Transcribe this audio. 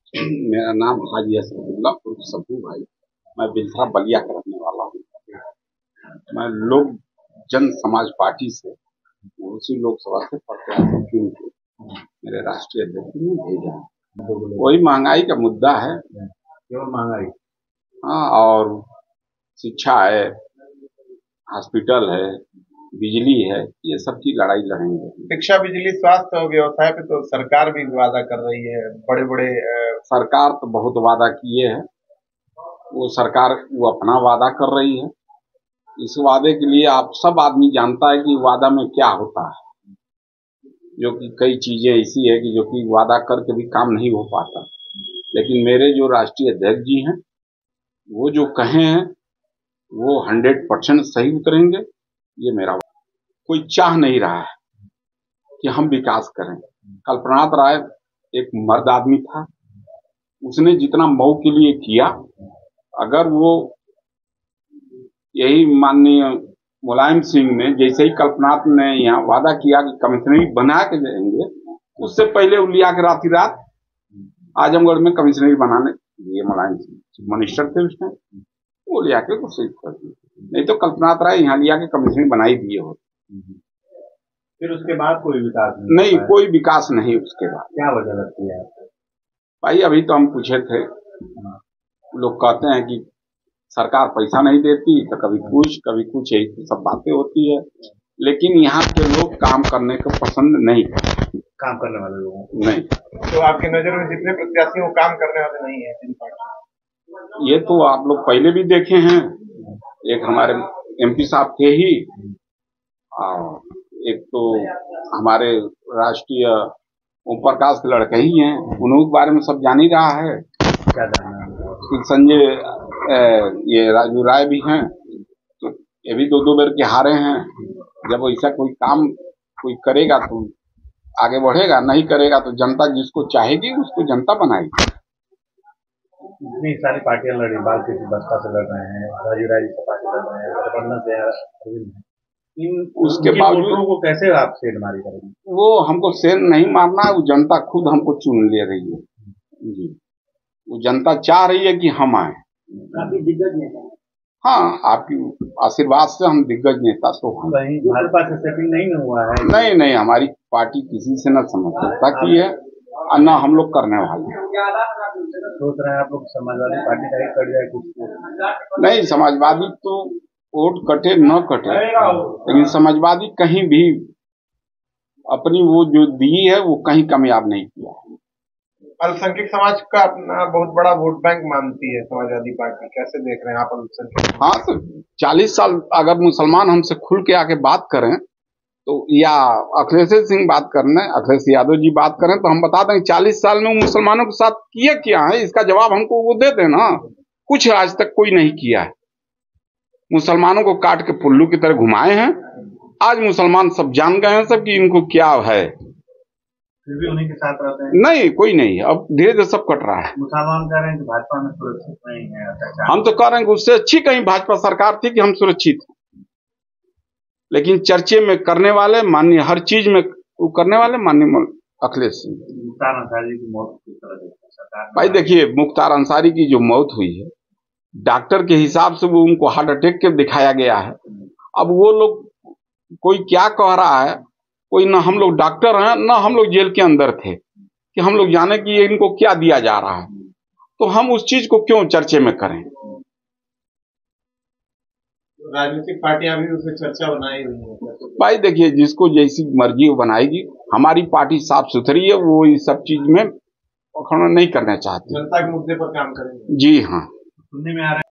मेरा नाम हाजी असदुल्ला उर्फ सब्बू भाई। मैं बिलथरा बलिया का रहने वाला हूँ। मैं लोक जन समाज पार्टी से उसी लोकसभा से प्रत्याशी चुन के मेरे राष्ट्रीय अध्यक्ष ने भेजा है। वही महंगाई का मुद्दा है। केवल महंगाई? हाँ, और शिक्षा है, हॉस्पिटल है, बिजली है, ये सब की लड़ाई लड़ेंगे। शिक्षा, बिजली, स्वास्थ्य और व्यवसाय पे तो सरकार भी वादा कर रही है। बड़े बड़े सरकार तो बहुत वादा किए है। वो सरकार वो अपना वादा कर रही है। इस वादे के लिए आप सब आदमी जानता है कि वादा में क्या होता है, जो कि कई चीजें ऐसी है कि जो कि वादा करके भी काम नहीं हो पाता। लेकिन मेरे जो राष्ट्रीय अध्यक्ष जी हैं, वो जो कहे हैं वो 100% सही उतरेंगे। ये मेरा कोई चाह नहीं रहा है कि हम विकास करें। कल्पनाथ राय एक मर्द आदमी था, उसने जितना मऊ के लिए किया, अगर वो यही माननीय मुलायम सिंह ने जैसे ही कल्पनाथ ने यहाँ वादा किया कि कमिश्नरी बना के देंगे, उससे पहले वो लिया के रात ही रात आजमगढ़ में कमिश्नरी बनाने दिए। मुलायम सिंह मिनिस्टर थे उसमें, वो लिया के कोशिश कर दी। नहीं तो कल्पनाथ राय यहाँ लिया के कमिश्नरी बनाई दिए होते। फिर उसके बाद कोई विकास नहीं, कोई विकास नहीं उसके बाद। क्या वजह लगती है भाई? अभी तो हम पूछे थे, लोग कहते हैं कि सरकार पैसा नहीं देती, तो कभी कुछ यही तो सब बातें होती है। लेकिन यहाँ के लोग काम करने को पसंद नहीं करते। काम करने वाले लोग नहीं। तो आपकी नजर में जितने प्रत्याशी वो काम करने वाले नहीं है? ये तो आप लोग पहले भी देखे हैं। एक हमारे एमपी साहब थे ही, और एक तो हमारे राष्ट्रीय ओम प्रकाश के लड़के ही हैं। उन्होंने के बारे में सब जान ही रहा है। क्या जानना है? संजय ये राजू राय भी हैं, तो ये भी 2-2 बार के हारे हैं। जब ऐसा कोई काम कोई करेगा तो आगे बढ़ेगा, नहीं करेगा तो जनता जिसको चाहेगी उसको जनता बनाएगी। इतनी सारी पार्टियां लड़ी, बालकृष्ण बसपा से लड़ रहे हैं, राजू राय सपा से लड़ रहे हैं, गठबंधन से अरविंद हैं। उसके बावजूद को कैसे आप सेंधमारी करेंगे? वो हमको सेंध नहीं मारना है, वो जनता खुद हमको चुन ले रही है जी। वो जनता चाह रही है कि हम आए। काफी दिग्गज नेता। हाँ, आपकी आशीर्वाद से हम दिग्गज नेता तो हैं। भाजपा से सेटिंग नहीं हुआ है? नहीं, हमारी पार्टी किसी से न समझौता की है और न हम लोग करने वाले हैं। सोच रहे हैं आप लोग समाजवादी पार्टी का ही कट जाए कुछ? नहीं, समाजवादी तो वोट कटे न कटे, लेकिन समाजवादी कहीं भी अपनी वो जो दी है वो कहीं कामयाब नहीं किया। अल्पसंख्यक समाज का अपना बहुत बड़ा वोट बैंक मानती है समाजवादी पार्टी, कैसे देख रहे हैं आप अल्पसंख्यक? हाँ, तो 40 साल अगर मुसलमान हमसे खुल के आके बात करें तो, या अखिलेश सिंह बात करने, अखिलेश यादव जी बात करें तो हम बता दें 40 साल में मुसलमानों के साथ किया क्या है, इसका जवाब हमको वो दे देना। कुछ आज तक कोई नहीं किया है। मुसलमानों को काट के पुल्लू की तरह घुमाए हैं। आज मुसलमान सब जान गए हैं सब कि इनको क्या है। फिर भी उन्हीं के साथ रहते हैं? नहीं, कोई नहीं। अब धीरे धीरे सब कट रहा है। मुसलमान कह रहे हैं कि भाजपा में सुरक्षित नहीं है। हम तो कह रहे हैं कि उससे अच्छी कहीं भाजपा सरकार थी कि हम सुरक्षित हैं। लेकिन चर्चे में करने वाले, माननीय हर चीज में वो करने वाले माननीय अखिलेश सिंह। मुख्तार अंसारी की मौत किस तरह देखते हैं? भाई देखिए, मुख्तार अंसारी की जो मौत हुई है, डॉक्टर के हिसाब से वो उनको हार्ट अटैक के दिखाया गया है। अब वो लोग कोई क्या कह रहा है, कोई ना हम लोग डॉक्टर हैं ना हम लोग जेल के अंदर थे कि हम लोग जाने कि इनको क्या दिया जा रहा है, तो हम उस चीज को क्यों चर्चे में करें। राजनीतिक पार्टियां भी उसमें चर्चा बनाई हुई है। भाई देखिए, जिसको जैसी मर्जी वो बनाएगी। हमारी पार्टी साफ सुथरी है, वो इस सब चीज में पखड़ नहीं करना चाहती। जनता के मुद्दे पर काम करेंगे। जी हाँ। सुनने में आ रहा है